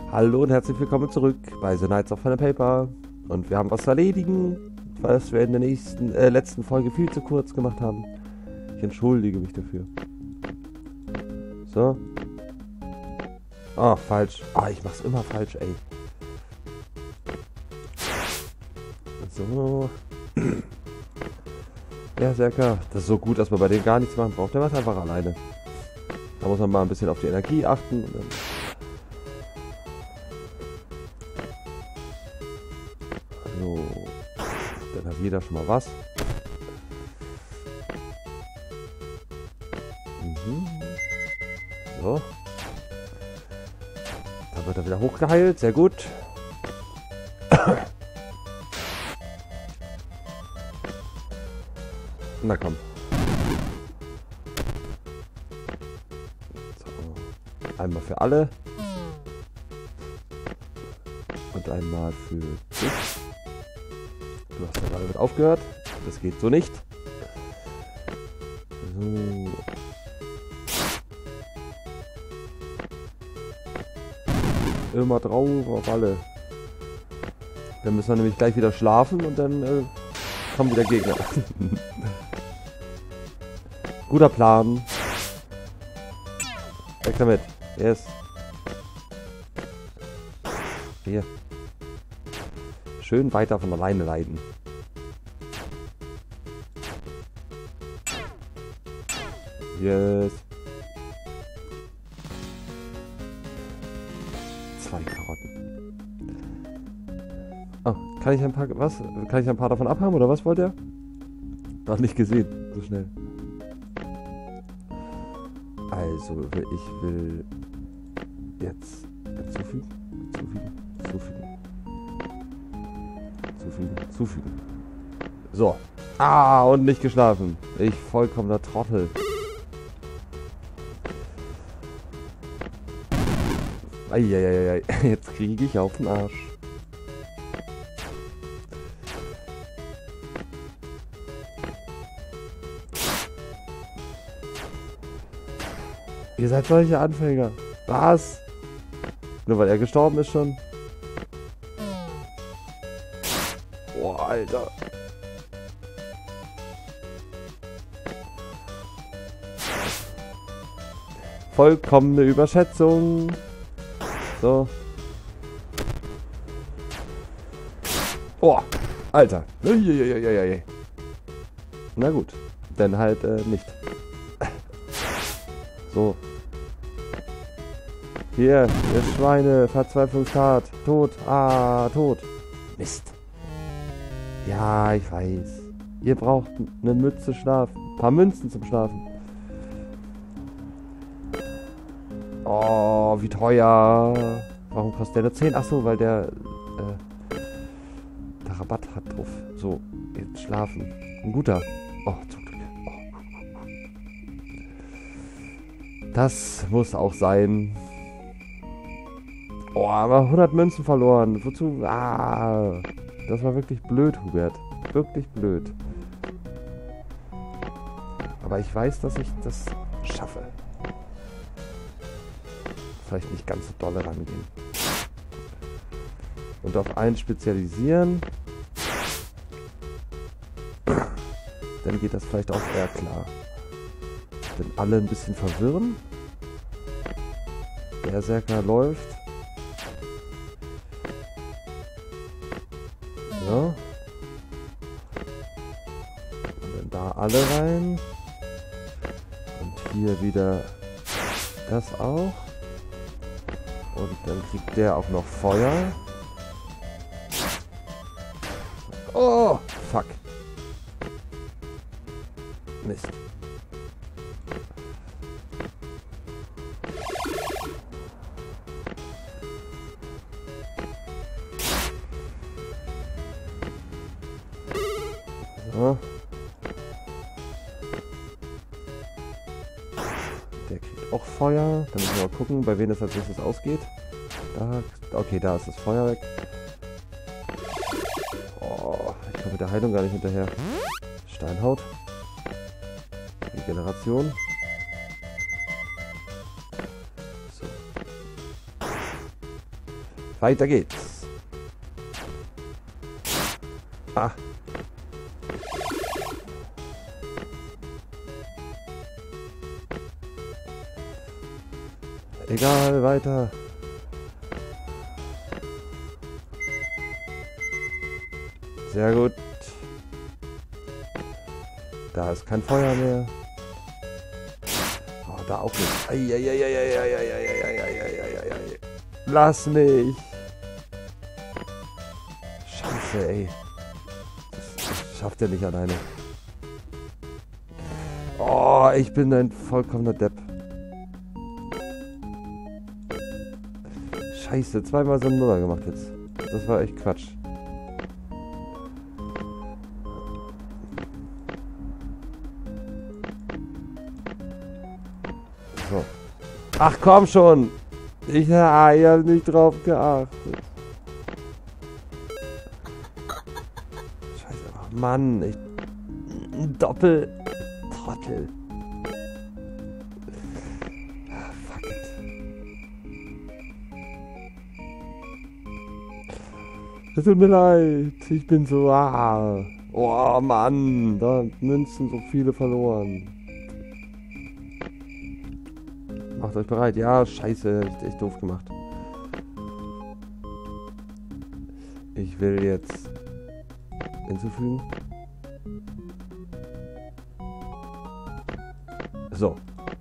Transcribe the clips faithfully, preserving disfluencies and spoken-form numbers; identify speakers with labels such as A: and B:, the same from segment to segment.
A: Hallo und herzlich willkommen zurück bei The Knights of Pen and Paper. Und wir haben was zu erledigen, was wir in der nächsten, äh, letzten Folge viel zu kurz gemacht haben. Ich entschuldige mich dafür. So. Ah, falsch. Ah, ich mach's immer falsch, ey. So. Ja, Serka. Das ist so gut, dass man bei dem gar nichts machen braucht. Der macht einfach alleine. Da muss man mal ein bisschen auf die Energie achten. Und dann so. Dann hat jeder schon mal was. Mhm. So. Da wird er wieder hochgeheilt. Sehr gut. Na komm. So. Einmal für alle. Und einmal für dich. Du hast ja gerade mit aufgehört. Das geht so nicht. So. Immer drauf auf alle. Dann müssen wir nämlich gleich wieder schlafen und dann äh, kommen wieder Gegner. Guter Plan. Weg damit. Yes. Hier. Schön weiter von alleine leiden. Yes. Zwei Karotten. Oh, kann ich ein paar, was? Kann ich ein paar davon abhaben oder was wollt ihr? Noch nicht gesehen, so schnell. Also, ich will jetzt hinzufügen, hinzufügen, hinzufügen, hinzufügen, hinzufügen. So. Ah, und nicht geschlafen. Ich vollkommener Trottel. Eieieiei, jetzt kriege ich auf den Arsch. Ihr seid solche Anfänger. Was? Nur weil er gestorben ist schon? Boah, Alter. Vollkommene Überschätzung. So. Boah, Alter. Na gut, dann halt äh, nicht. So. Hier, ihr Schweine, Verzweiflungstat, tot, ah, tot. Mist. Ja, ich weiß. Ihr braucht eine Mütze schlafen, ein paar Münzen zum Schlafen. Oh, wie teuer. Warum kostet der nur zehn? Achso, weil der, äh, der Rabatt hat drauf. So, jetzt schlafen. Ein guter. Oh, zum Glück. Oh. Das muss auch sein. Oh, aber hundert Münzen verloren. Wozu? Ah, das war wirklich blöd, Hubert. Wirklich blöd. Aber ich weiß, dass ich das schaffe. Vielleicht nicht ganz so dolle rangehen. Und auf einen spezialisieren. Dann geht das vielleicht auch eher klar. Wenn alle ein bisschen verwirren. Der Berserker läuft. So. Und dann da alle rein. Und hier wieder das auch. Und dann kriegt der auch noch Feuer. Oh, fuck. Mist. So. Der kriegt auch Feuer. Dann müssen wir mal gucken, bei wem das als nächstes ausgeht. Da, okay, da ist das Feuer weg. Oh, ich komme mit der Heilung gar nicht hinterher. Steinhaut. Regeneration. So. Weiter geht's. Ah. Egal, weiter. Sehr gut. Da ist kein Feuer mehr. Oh, da auch nicht. Eieieiei. Lass mich. Scheiße, ey. Das, das schafft er nicht alleine. Oh, ich bin ein vollkommener Depp. Scheiße, zweimal so ein Nuller gemacht jetzt. Das war echt Quatsch. So. Ach komm schon! Ich, ja, ich hab nicht drauf geachtet. Scheiße, ach Mann, ich... Ein Doppel-Trottel. Ah, fuck it. Es tut mir leid, ich bin so... Ah. Oh Mann, da haben Münzen so viele verloren. Macht euch bereit. Ja, scheiße, echt, echt doof gemacht. Ich will jetzt hinzufügen. So.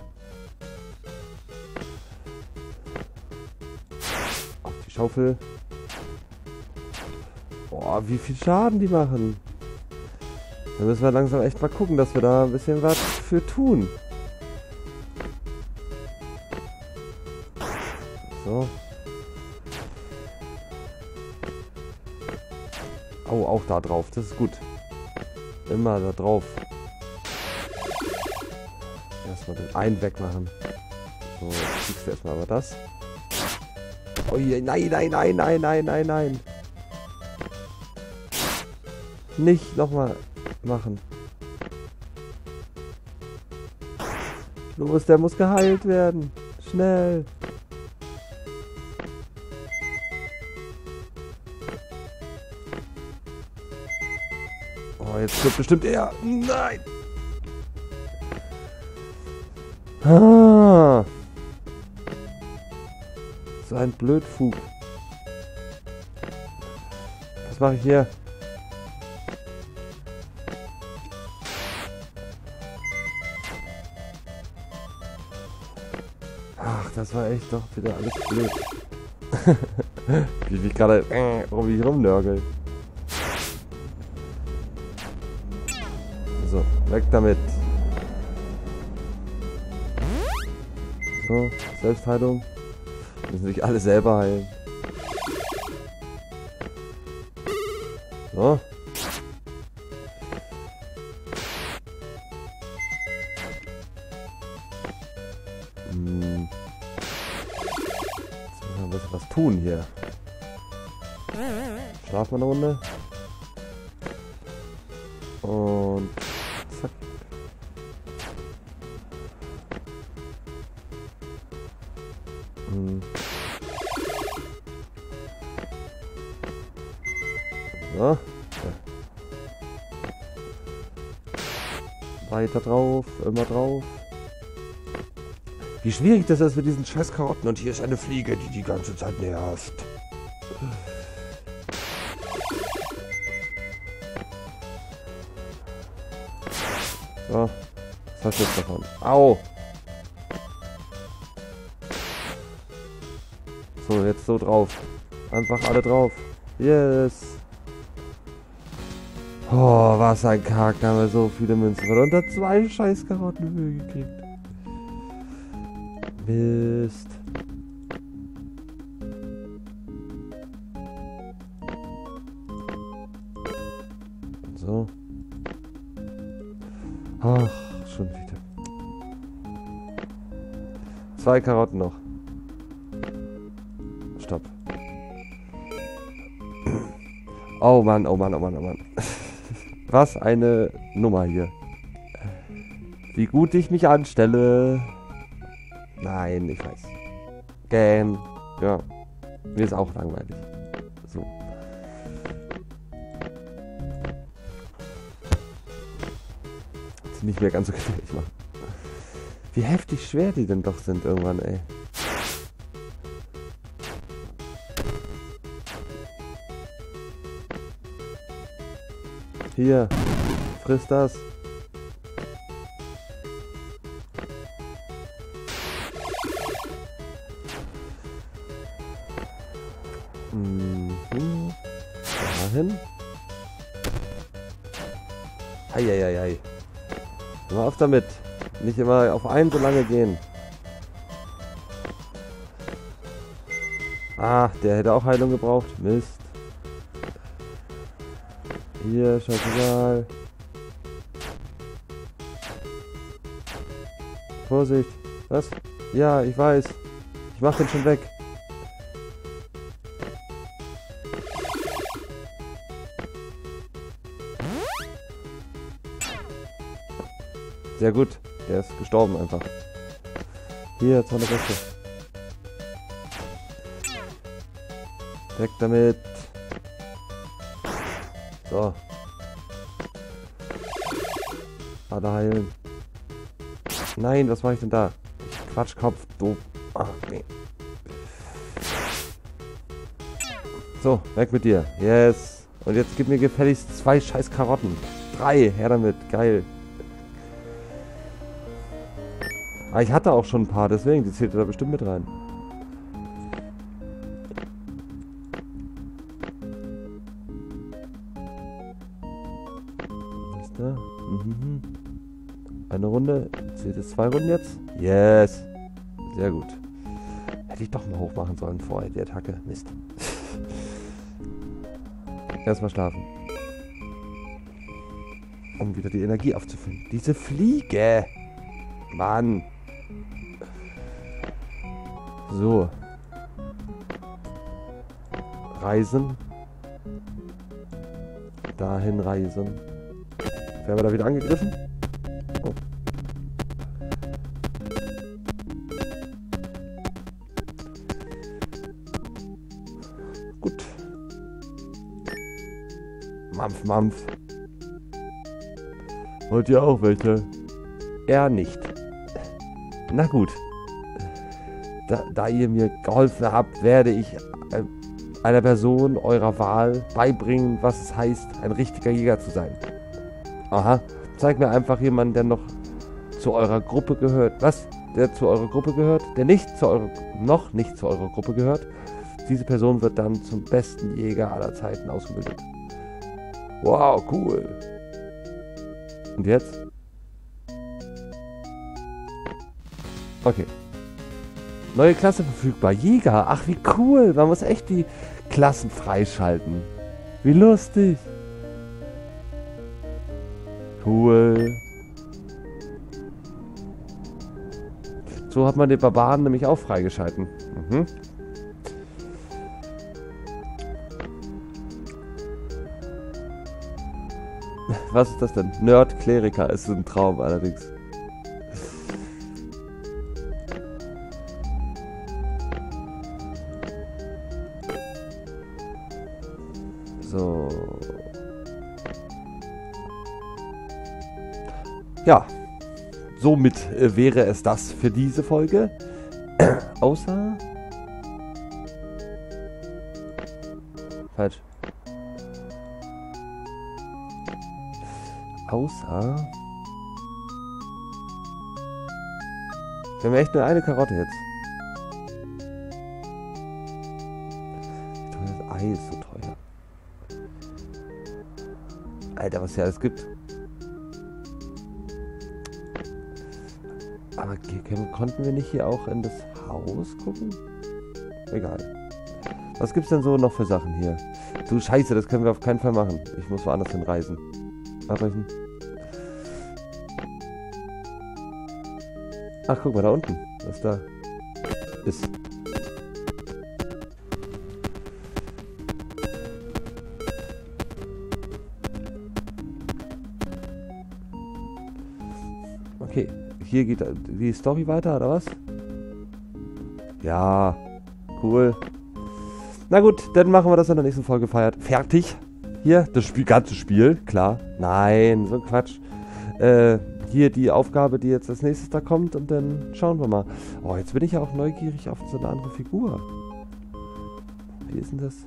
A: Auf die Schaufel. Boah, wie viel Schaden die machen. Da müssen wir langsam echt mal gucken, dass wir da ein bisschen was für tun. So. Oh, auch da drauf. Das ist gut. Immer da drauf. Erstmal den einen wegmachen. So, jetzt kriegst du erstmal aber das. Oh je, nein, nein, nein, nein, nein, nein, nein. Nicht nochmal machen. Los, der muss geheilt werden. Schnell. Oh, jetzt wird bestimmt er. Nein. Ah. So ein Blödfug. Was mache ich hier? Ach, das war echt doch wieder alles blöd. Wie ich gerade äh, um mich rumnörgel. So, weg damit. So, Selbstheilung. Müssen sich alle selber heilen. So. Hm. Jetzt müssen wir ein bisschen was tun hier. Schlafen wir eine Runde. Und zack. Hm. So. Ja. Weiter drauf, immer drauf. Wie schwierig das ist mit diesen scheiß Karotten. Und hier ist eine Fliege, die die ganze Zeit nervt. So. Was hast du jetzt davon? Au! So, jetzt so drauf. Einfach alle drauf. Yes! Oh, was ein Kack. Da haben wir so viele Münzen. Und unter zwei scheiß Karotten gekriegt. Mist. So. Ach, schon wieder. Zwei Karotten noch. Stopp. Oh Mann, oh Mann, oh Mann, oh Mann. Was eine Nummer hier. Wie gut ich mich anstelle. Nein, ich weiß. Gähn. Ja. Mir ist auch langweilig. So. Jetzt nicht mehr ganz so gefährlich machen. Wie heftig schwer die denn doch sind irgendwann, ey. Hier, friss das. Mhm. Dahin. Heieiei. Mal auf damit. Nicht immer auf einen so lange gehen. Ah, der hätte auch Heilung gebraucht. Mist. Hier, scheißegal. Vorsicht. Was? Ja, ich weiß. Ich mach den schon weg. Sehr gut. Der ist gestorben einfach. Hier, jetzt noch eine Reste. Weg damit. So. Alle heilen. Nein, was mache ich denn da? Quatschkopf, doof. Ach, nee. So, weg mit dir. Yes. Und jetzt gib mir gefälligst zwei scheiß Karotten. Drei, her damit. Geil. Ah, ich hatte auch schon ein paar, deswegen, die zählt da bestimmt mit rein. Ist da? Mhm. Eine Runde. Zählt es zwei Runden jetzt? Yes. Sehr gut. Hätte ich doch mal hochmachen sollen vorher, die Attacke. Mist. Erstmal schlafen. Um wieder die Energie aufzufüllen. Diese Fliege! Mann! So. Reisen. Dahin reisen. Werden wir da wieder angegriffen? Oh. Gut. Mampf, Mampf. Wollt ihr auch welche? Er nicht. Na gut. Da, da ihr mir geholfen habt, werde ich äh, einer Person eurer Wahl beibringen, was es heißt, ein richtiger Jäger zu sein. Aha. Zeigt mir einfach jemanden, der noch zu eurer Gruppe gehört. Was? Der zu eurer Gruppe gehört? Der nicht zu eurer, noch nicht zu eurer Gruppe gehört. Diese Person wird dann zum besten Jäger aller Zeiten ausgebildet. Wow, cool. Und jetzt? Okay. Neue Klasse verfügbar. Jäger. Ach, wie cool. Man muss echt die Klassen freischalten. Wie lustig. Cool. So hat man den Barbaren nämlich auch freigeschalten. Mhm. Was ist das denn? Nerd-Kleriker ist ein Traum allerdings. So. Ja. Somit äh, wäre es das für diese Folge. Außer... Falsch. Außer... Wir haben echt nur eine Karotte jetzt. Das Ei ist so teuer. Alter, was hier alles gibt. Aber können, konnten wir nicht hier auch in das Haus gucken? Egal. Was gibt's denn so noch für Sachen hier? Du Scheiße, das können wir auf keinen Fall machen. Ich muss woanders hin reisen. Abbrechen. Ach, guck mal da unten. Was da ist. Okay. Hier geht die Story weiter, oder was? Ja, cool. Na gut, dann machen wir das in der nächsten Folge feiert. Fertig. Hier, das Spiel, ganze Spiel, klar. Nein, so ein Quatsch. Äh, hier die Aufgabe, die jetzt als nächstes da kommt und dann schauen wir mal. Oh, jetzt bin ich ja auch neugierig auf so eine andere Figur. Wie ist denn das?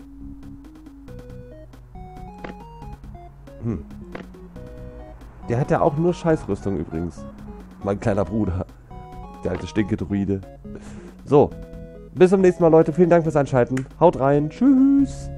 A: Hm. Der hat ja auch nur Scheißrüstung übrigens. Mein kleiner Bruder. Der alte Stinke-Druide. So. Bis zum nächsten Mal, Leute. Vielen Dank fürs Einschalten. Haut rein. Tschüss.